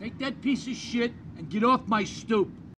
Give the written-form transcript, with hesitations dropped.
Take that piece of shit and get off my stoop.